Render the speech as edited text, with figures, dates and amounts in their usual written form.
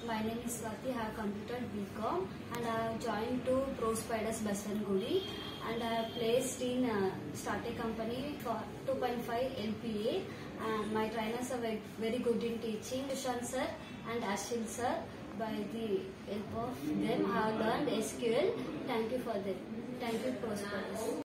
My name is Swati. I have completed BCom and I have joined to Pro Spiders Basangudi and I have placed in startup company for 2.5 LPA. And my trainers are very good in teaching. Tushan sir and Ashil sir. By the help of them, I have learned SQL. Thank you for that. Thank you, Pro Spiders.